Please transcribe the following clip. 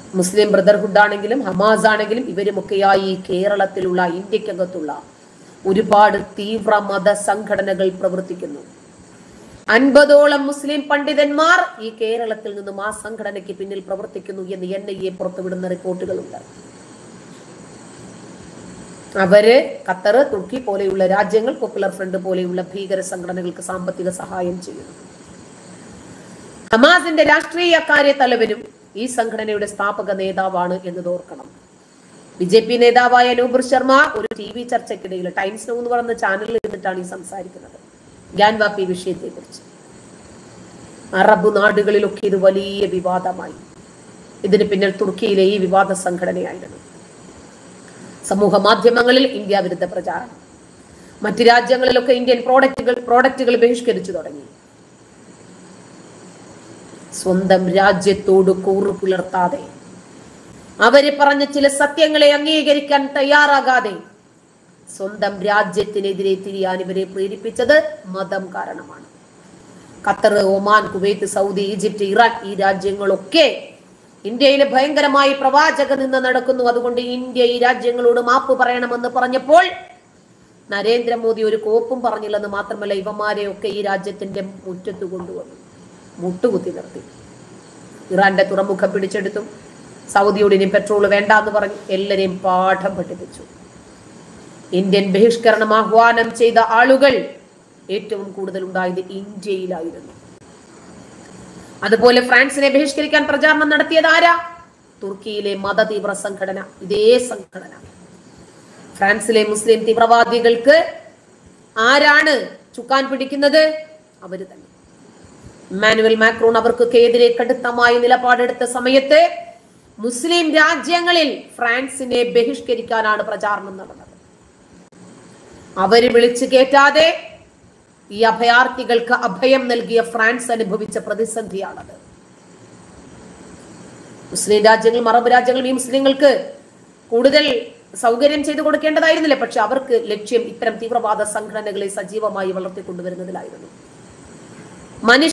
Muslim Brotherhood ആണെങ്കിലും Hamas ആണെങ്കിലും ഇവരുമൊക്കെയായി കേരളത്തിലുള്ള ഇന്ത്യക്കകത്തുള്ള ഒരുപാട് തീവ്ര മത സംഘടനകൾ പ്രവർത്തിക്കുന്നു. 50ഓളം മുസ്ലിം പണ്ഡിതന്മാർ ഈ കേരളത്തിൽ നിന്നും ആ സംഘടനയ്ക്ക് പിന്നിൽ പ്രവർത്തിക്കുന്നു എന്ന് NIA പുറത്തുവിടുന്ന റിപ്പോർട്ടുകളുണ്ട്. അവര് ഖത്തർ, തുർക്കി പോലെയുള്ള രാജ്യങ്ങൾ, പോപ്പുലർ ഫ്രണ്ട് പോലെയുള്ള ഭീകര സംഘടനകൾക്ക് സാമ്പത്തിക സഹായം ചെയ്യുന്നു. ഹമാസിന്റെ രാഷ്ട്രീയ കാര്യ തലവനും ഈ സംഘടനയുടെ സ്ഥാപക നേതാവാണ് എന്നത് ഓർക്കണം. BJP നേതാവായ നൂപുർ ശർമ്മ ഒരു TV ചർച്ചയ്ക്കിടയിൽ ടൈംസ് നൗ എന്ന് പറയുന്ന ചാനലിൽ ഇരുന്നിട്ടാണ് ഈ സംസാരിക്കുന്നത് ഗ്യാൻവാപ്പി വിഷയത്തെ കുറിച്ച്. അറബ് നാടുകളിലൊക്കെ ഇത് വലിയ വിവാദമായി. ഇതിന് പിന്നിൽ തുർക്കിയിലെ ഈ വിവാദ സംഘടനയായിരുന്നു. സമൂഹ മാധ്യമങ്ങളിൽ ഇന്ത്യ വിരുദ്ധ പ്രചാരണം, മറ്റു രാജ്യങ്ങളിലൊക്കെ ഇന്ത്യൻ പ്രോഡക്റ്റുകൾ ബഹിഷ്കരിച്ചു തുടങ്ങി. സ്വന്തം രാജ്യത്തോട് കൂറു പുലർത്താതെ, അവര് പറഞ്ഞ ചില സത്യങ്ങളെ അംഗീകരിക്കാൻ തയ്യാറാകാതെ സ്വന്തം രാജ്യത്തിനെതിരെ തിരിയാൻ ഇവരെ പ്രേരിപ്പിച്ചത് മതം കാരണമാണ്. Qatar, Oman, Kuwait, Saudi, Egypt, Iran ഈ രാജ്യങ്ങളൊക്കെ ഇന്ത്യയിലെ ഭയങ്കരമായി പ്രവാചക നിന്ന് നടക്കുന്നു. അതുകൊണ്ട് ഇന്ത്യ ഈ രാജ്യങ്ങളോട് മാപ്പ് പറയണമെന്ന് പറഞ്ഞപ്പോൾ നരേന്ദ്രമോദി ഒരു കോപ്പും പറഞ്ഞില്ലെന്ന് മാത്രമല്ല, ഇവന്മാരെയൊക്കെ ഈ രാജ്യത്തിന്റെ മുറ്റത്ത് കൊണ്ടുവന്നു മുട്ടുകുത്തി നിർത്തി. ഇറാന്റെ തുറമുഖം പിടിച്ചെടുത്തു. സൗദിയോട് ഇനി പെട്രോൾ വേണ്ട എന്ന് പറഞ്ഞു. എല്ലാരെയും പാഠം പഠിപ്പിച്ചു. ഇന്ത്യൻ ബഹിഷ്കരണം ആഹ്വാനം ചെയ്ത ആളുകൾ ഏറ്റവും കൂടുതൽ ഉണ്ടായത് ഇന്ത്യയിലായിരുന്നു. അതുപോലെ ഫ്രാൻസിനെ ബഹിഷ്കരിക്കാൻ പ്രചാരണം നടത്തിയത് ആരാ? തുർക്കിയിലെ മതതീവ്ര സംഘടന. ഇതേ സംഘടന ഫ്രാൻസിലെ മുസ്ലിം തീവ്രവാദികൾക്ക് ആരാണ് ചുക്കാൻ പിടിക്കുന്നത്? അവര് തന്നെ. ഇമ്മാനുവൽ മാക്രോൺ അവർക്കൊക്കെ എതിരെ കടുത്തമായ നിലപാടെടുത്ത സമയത്ത് മുസ്ലിം രാജ്യങ്ങളിൽ ഫ്രാൻസിനെ ബഹിഷ്കരിക്കാനാണ് പ്രചാരണം നടന്നത്. അവര് വിളിച്ചു കേറ്റാതെ ഈ അഭയാർത്ഥികൾക്ക് അഭയം നൽകിയ ഫ്രാൻസ് അനുഭവിച്ച പ്രതിസന്ധിയാണത്. മുസ്ലിം രാജ്യങ്ങളും അറബ് രാജ്യങ്ങളും ഈ മുസ്ലിങ്ങൾക്ക് കൂടുതൽ സൗകര്യം ചെയ്തു കൊടുക്കേണ്ടതായിരുന്നില്ല. പക്ഷെ അവർക്ക് ലക്ഷ്യം ഇത്തരം തീവ്രവാദ സംഘടനകളെ സജീവമായി വളർത്തിക്കൊണ്ടുവരുന്നതിലായിരുന്നു.